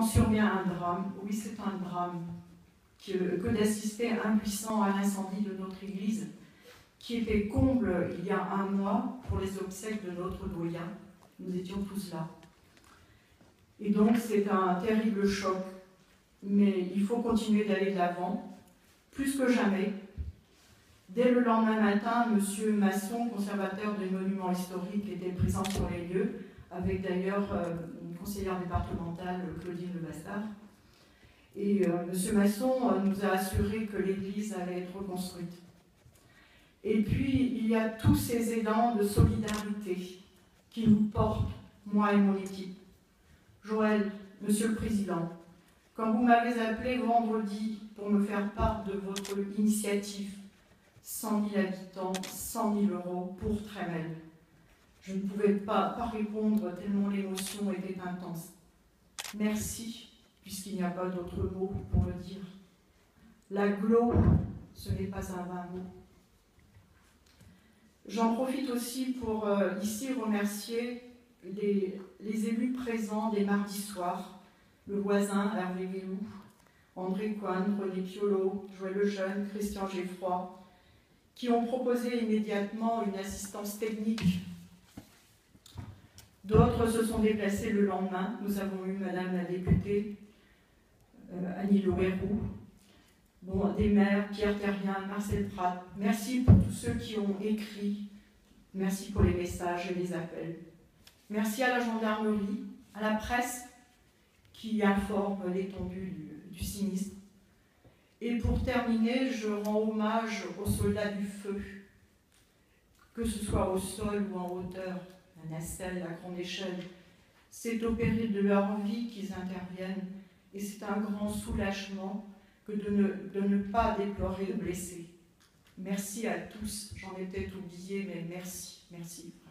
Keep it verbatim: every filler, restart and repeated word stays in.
survient un drame. Oui, c'est un drame que, que d'assister impuissant à l'incendie de notre église, qui était comble il y a un mois pour les obsèques de notre doyen. Nous étions tous là. Et donc c'est un terrible choc, mais il faut continuer d'aller de l'avant, plus que jamais. Dès le lendemain matin, M. Masson, conservateur des monuments historiques, était présent sur les lieux, avec d'ailleurs euh, une conseillère départementale, Claudine Lebastard. Et euh, M. Masson euh, nous a assuré que l'église allait être reconstruite. Et puis, il y a tous ces élans de solidarité qui nous portent, moi et mon équipe. Joël, Monsieur le Président, quand vous m'avez appelé vendredi pour me faire part de votre initiative, cent mille habitants, cent mille euros pour Trémel, je ne pouvais pas, pas répondre tellement l'émotion était intense. Merci, puisqu'il n'y a pas d'autre mot pour le dire. L'agglo, ce n'est pas un vain mot. J'en profite aussi pour euh, ici remercier les, les élus présents des mardis soirs, le voisin Hervé Guélou, André Coindre, René Piolo, Joël Lejeune, Christian Geffroy, qui ont proposé immédiatement une assistance technique. D'autres se sont déplacés le lendemain. Nous avons eu Madame la députée, euh, Annie Louérou, bon, des maires, Pierre Terrien, Marcel Prat. Merci pour tous ceux qui ont écrit. Merci pour les messages et les appels. Merci à la gendarmerie, à la presse qui informe l'étendue du, du sinistre. Et pour terminer, je rends hommage aux soldats du feu, que ce soit au sol ou en hauteur, à nacelle, à grande échelle. C'est au péril de leur vie qu'ils interviennent et c'est un grand soulagement que de ne, de ne pas déplorer de blessés. Merci à tous, j'en ai peut-être oublié, mais merci, merci.